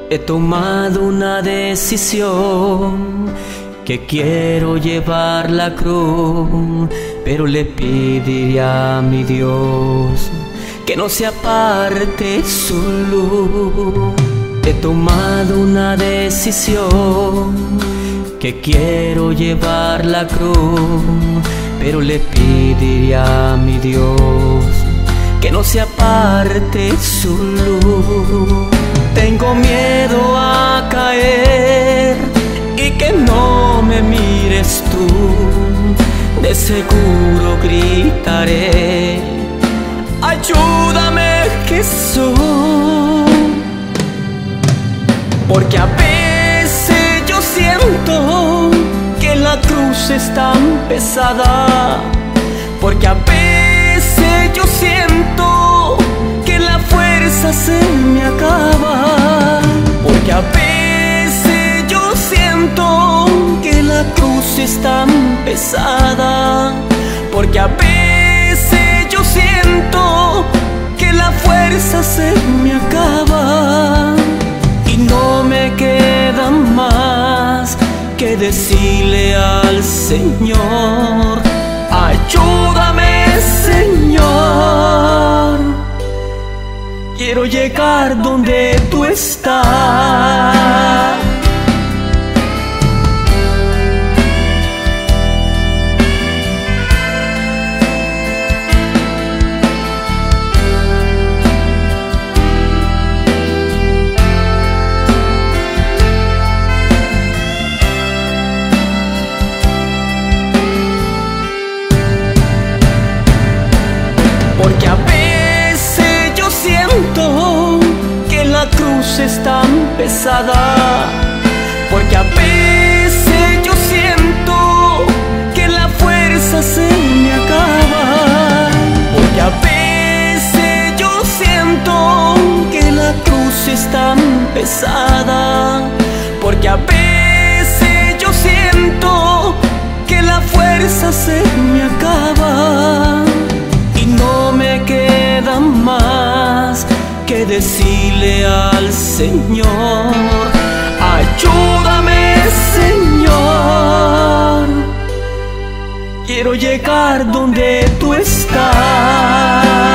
He tomado una decisión, que quiero llevar la cruz, pero le pediré a mi Dios que no se aparte su luz. He tomado una decisión, que quiero llevar la cruz, pero le pediré a mi Dios que no se aparte su luz. Tengo miedo a caer y que no me mires tú, de seguro gritaré: ayúdame, Jesús. Porque a veces yo siento que la cruz es tan pesada, porque a veces yo siento que la fuerza se me acaba, porque a veces yo siento que la cruz es tan pesada, porque a veces yo siento que la fuerza se me acaba, y no me queda más que decirle al Señor: ayúdame, Señor. Quiero llegar donde tú estás. Porque a veces yo siento que la cruz es tan pesada, porque a veces yo siento que la fuerza se me acaba, porque a veces yo siento que la cruz es tan pesada, porque a veces yo siento que la fuerza se me acaba, y no me queda más que decirle al Señor: ayúdame, Señor. Quiero llegar donde tú estás.